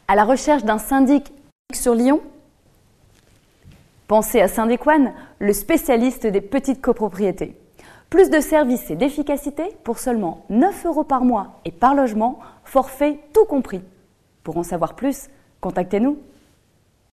À la recherche d'un syndic sur Lyon? Pensez à Syndic One, le spécialiste des petites copropriétés. Plus de services et d'efficacité pour seulement 9 € par mois et par logement, forfait tout compris. Pour en savoir plus, contactez-nous.